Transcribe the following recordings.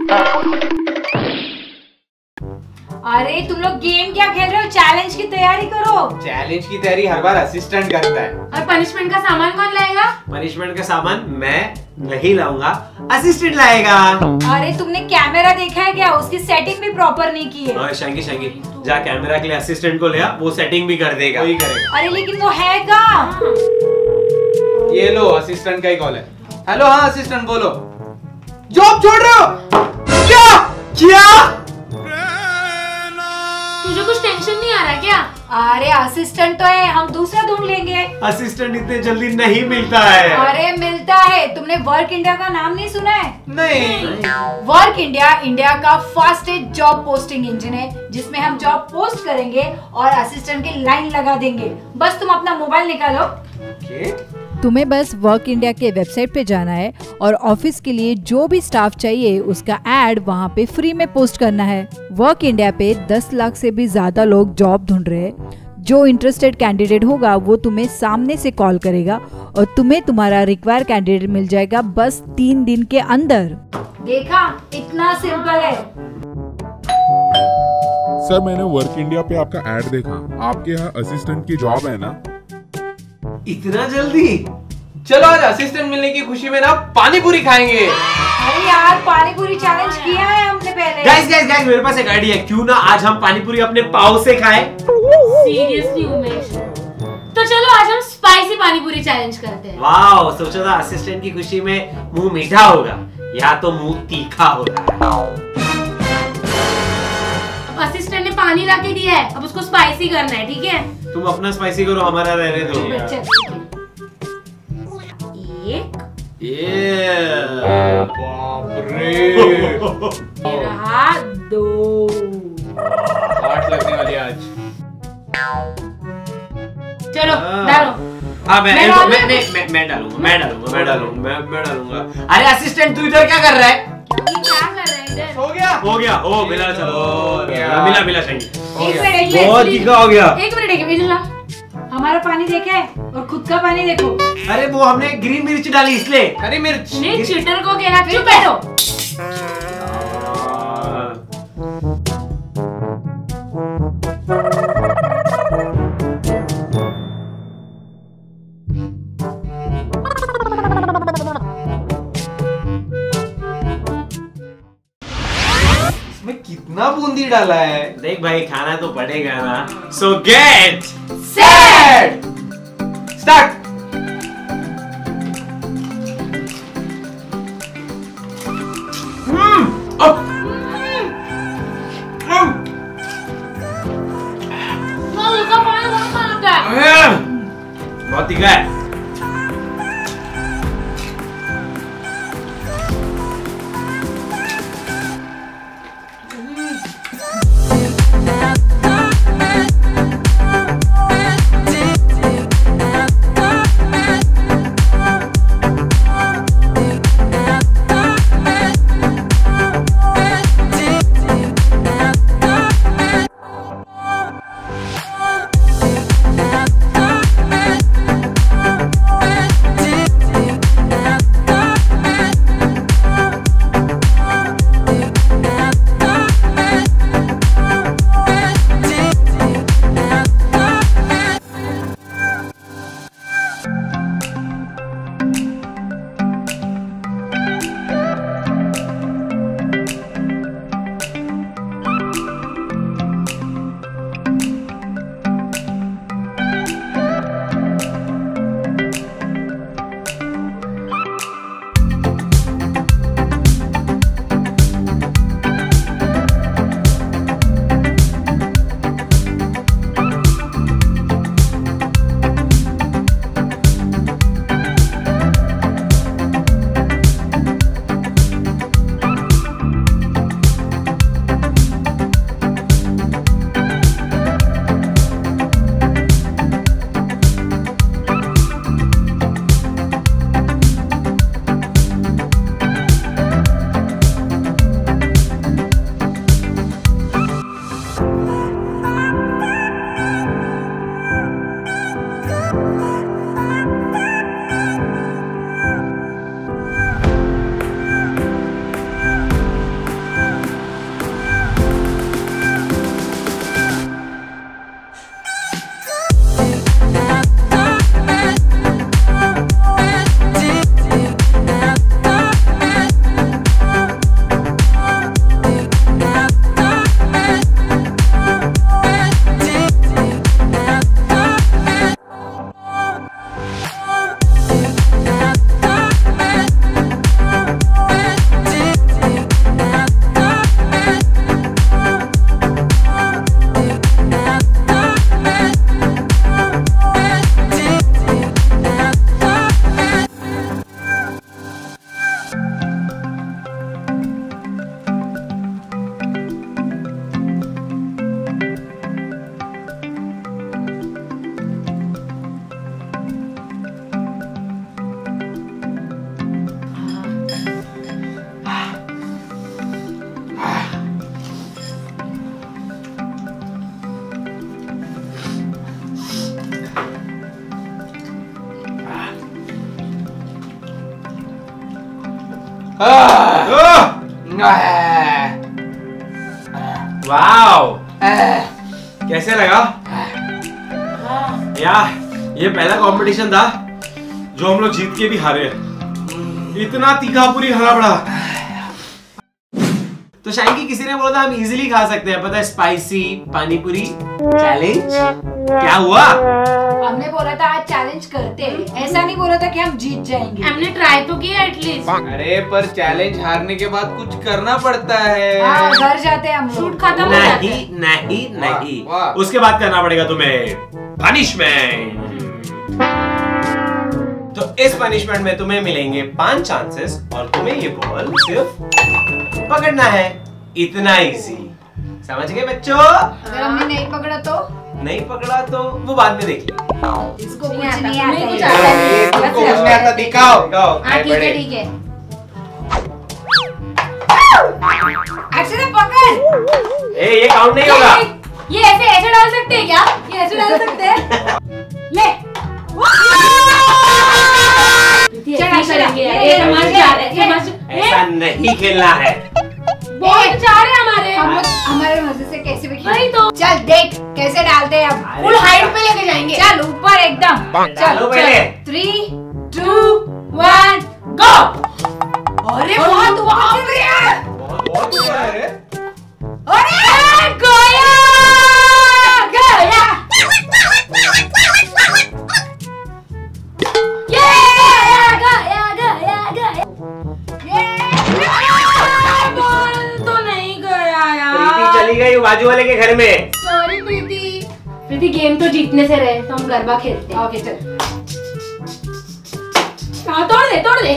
अरे तुम लोग गेम क्या खेल रहे हो? चैलेंज की तैयारी करो। चैलेंज की तैयारी हर बार असिस्टेंट करता है। और पनिशमेंट का सामान कौन लाएगा? पनिशमेंट का सामान मैं नहीं लाऊंगा, असिस्टेंट लाएगा। अरे तुमने कैमरा देखा है क्या? उसकी सेटिंग भी प्रॉपर नहीं की है। शांगी जा कैमरा के लिए असिस्टेंट को ले आ, वो सेटिंग भी कर देगा। वही करेगा। अरे लेकिन वो है कहाँ? ये लो असिस्टेंट का ही कॉल है। हेलो, हाँ असिस्टेंट बोलो। जॉब छोड़ रहे हो? क्या? तुझे कुछ टेंशन नहीं आ रहा क्या? अरे असिस्टेंट तो है, हम दूसरा ढूंढ लेंगे। असिस्टेंट इतने जल्दी नहीं मिलता है। अरे मिलता है। तुमने वर्क इंडिया का नाम नहीं सुना है? नहीं। वर्क इंडिया इंडिया का फास्टेस्ट जॉब पोस्टिंग इंजन है, जिसमें हम जॉब पोस्ट करेंगे और असिस्टेंट की लाइन लगा देंगे। बस तुम अपना मोबाइल निकालो। तुम्हें बस वर्क इंडिया के वेबसाइट पे जाना है और ऑफिस के लिए जो भी स्टाफ चाहिए उसका एड वहाँ पे फ्री में पोस्ट करना है। वर्क इंडिया पे 10 लाख से भी ज्यादा लोग जॉब ढूंढ रहे हैं। जो इंटरेस्टेड कैंडिडेट होगा वो तुम्हें सामने से कॉल करेगा और तुम्हें तुम्हारा रिक्वायर कैंडिडेट मिल जाएगा बस 3 दिन के अंदर। देखा, इतना सिंपल है। सर मैंने वर्क इंडिया पे आपका एड देखा, आपके यहाँ असिस्टेंट की जॉब है ना? इतना जल्दी? चलो आज असिस्टेंट मिलने की खुशी में ना पानी पूरी खाएंगे। अरे यार, पानी पूरी चैलेंज किया है हमने पहले। गाइस मेरे पास एक आइडिया है। क्यों ना आज हम पानी पूरी अपने पाव से खाएं? सीरियसली उमेश? तो चलो आज हम स्पाइसी पानी पूरी चैलेंज करते हैं। वाह, सोचा था असिस्टेंट की खुशी में मुंह मीठा होगा, या तो मुंह तीखा होगा। असिस्टेंट ने पानी ला के दिया है, अब उसको स्पाइसी करना है, ठीक है? तुम अपना स्पाइसी करो, हमारा रहने दो। बाप रे। रहा 2। 8 लगने वाली आज। चलो डालो। हाँ मैं डालूंगा। अरे असिस्टेंट तू इधर क्या कर रहा है? क्या कर रहे हैं इधर? हो गया। ओ मिला, चलो मिला शांगी। बहुत तीखा हो गया। एक मिनट हमारा पानी देखे और खुद का पानी देखो। अरे वो हमने ग्रीन मिर्च डाली इसलिए। हरी मिर्च। नहीं, चीटर को कहना। चुप बैठो। इसमें कितना बूंदी डाला है? देख भाई, खाना तो पड़ेगा ना। So get set start. बहुत तीखा है। वाओ, कैसे लगा यार? ये पहला कंपटीशन था जो हम लोग जीत के भी हारे। इतना तीखा पूरी खाना पड़ा। तो शायद कि किसी ने बोला था हम इजीली खा सकते हैं, पता है, स्पाइसी पानी पूरी चैलेंज। क्या हुआ? हमने बोला था आज चैलेंज करते हैं, ऐसा नहीं बोला था कि हम जीत जाएंगे। हमने ट्राई तो किया एटलीस्ट। अरे पर चैलेंज हारने के बाद कुछ करना पड़ता है। घर जाते हैं हम लोग। शूट खत्म हो जाता है। नहीं, उसके बाद करना पड़ेगा तुम्हें पनिशमेंट। तो इस पनिशमेंट में तुम्हें मिलेंगे 5 चांसेस और तुम्हें ये बॉल सिर्फ पकड़ना है। इतना इजी, समझ गए बच्चों? अगर हमने नहीं पकड़ा तो? नहीं पकड़ा तो वो बाद में देख इसको कुछ नहीं नहीं आता। तुमको कुछ नहीं आता, दिखाओ। ठीक है ठीक है। एक्शन पकड़। ये काउंट नहीं होगा। ये ऐसे डाल सकते हैं क्या? ये ऐसे डाल सकते हैं। ले। ऐसा नहीं खेलना है। बहुत चाह रहे हमारे। हमारे मजे से कैसे भी वही तो। चल देख कैसे डालते हैं अब। फुल हाइट पे लेके जाएंगे। चल ऊपर एकदम। चलो पहले। 3, 2, 1 गो। अरे बहुत ऊपर चल रही है। बहुत ऊपर है रे। अरे गया गया। चली गई बाजू वाले के घर में। सॉरी प्रीति गेम तो जीतने से रहे तो हम गरबा खेलते हैं। ओके चल। हाँ तोड़ दे।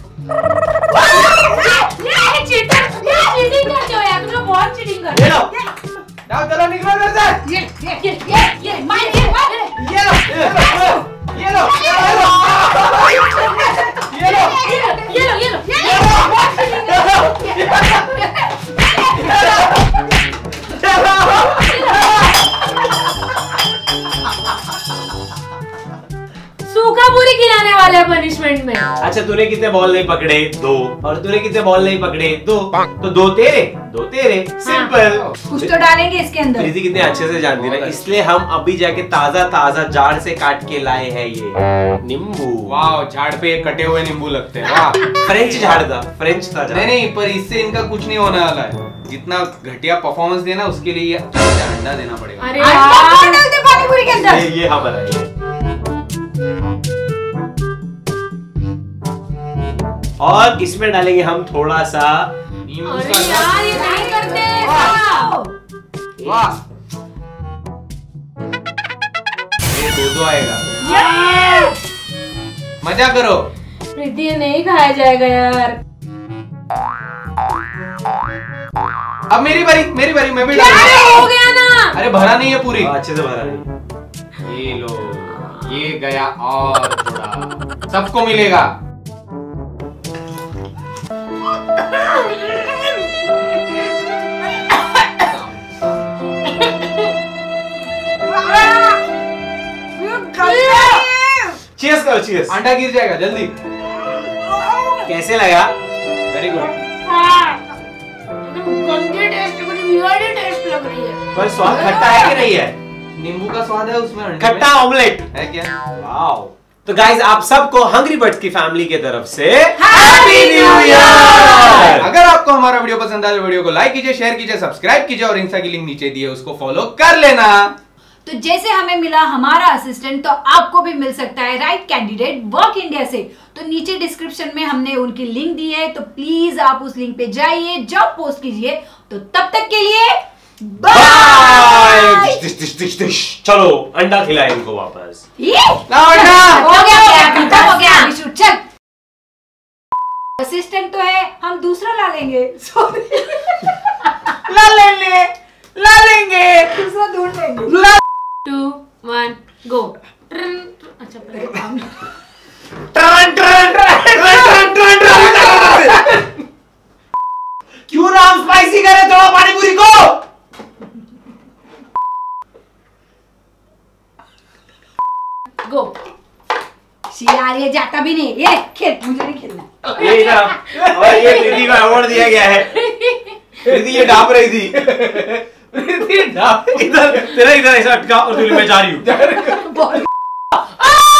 ये चीटिंग करते हो यार, तुम लोग बहुत चीटिंग करते हो। जाओ चलो निकलो इधर से। ये मार ये लो। सूखा पूरी खिलाने वाले हैं पनिशमेंट में। अच्छा तूने कितने बॉल नहीं पकड़े? 2। और तूने कितने बॉल नहीं पकड़े? 2। तो 2 तेरे। सिंपल। कुछ तो डालेंगे इसके अंदर। प्रीति कितने अच्छे से जानती है ना, इसलिए हम अभी जाके ताजा झाड़ से काट के लाए हैं ये नींबू। वाह, झाड़ पे कटे हुए नींबू लगते हैं। वाह, फ्रेंच झाड़ था, फ्रेंच था। नहीं, पर इससे इनका कुछ नहीं होने वाला है। जितना घटिया परफॉर्मेंस देना उसके लिए अंडा देना पड़ेगा। अरे डालते पानी पूरी के अंदर। ये हमारा है। और इसमें डालेंगे हम थोड़ा सा नींबू अरे का यार ये नहीं करते। वाह, ये 2 आएगा। मजा करो। प्रीति ये नहीं खाया जाएगा यार। अब मेरी बारी, मैं भी क्या डालूंगा। हो गया ना? अरे भरा नहीं है पूरी। अच्छे से भरा नहीं। ये लो, ये गया और थोड़ा सबको मिलेगा। चीयर्स करो, चीयर्स। अंडा गिर जाएगा जल्दी। कैसे लगा? Very good. गंदे टेस्ट, कुछ वियर्ड टेस्ट लग रही है। पर स्वाद खट्टा है कि नहीं है? नींबू का स्वाद है उसमें, अंडे खट्टा ऑमलेट है क्या? वाओ। तो गाइस आप सबको हंग्री बर्ड्स की फैमिली की तरफ से हैप्पी न्यू ईयर। अगर आपको हमारा वीडियो पसंद आए तो वीडियो को लाइक कीजिए, शेयर कीजिए, सब्सक्राइब कीजिए और इंस्टा की लिंक नीचे दी है उसको फॉलो कर लेना। तो जैसे हमें मिला हमारा असिस्टेंट, तो आपको भी मिल सकता है राइट कैंडिडेट वर्क इंडिया से। तो नीचे डिस्क्रिप्शन में हमने उनकी लिंक दी है, तो प्लीज आप उस लिंक पे जाइए, जॉब पोस्ट कीजिए। तो तब तक के लिए बाय। चलो अंडा खिलाए इनको वापस। लाओ अंडा। हो गया विशु, चल। असिस्टेंट तो है, हम दूसरा ला लेंगे। सॉरी, ला लेंगे। दूसरा ढूंढ लेंगे। 2, 1 गो। अच्छा क्यों नाम स्पाइसी करे थोड़ा पानी पूरी को? गो। यार ये जाता भी नहीं, ये खेल, मुझे नहीं खेलना। ये इधर, और ये प्रीति को अवार्ड दिया गया है। प्रीति ये डाप रही थी। प्रीति डाप इधर तेरा इधर ऐसा अटका और मैं जा रही हूँ।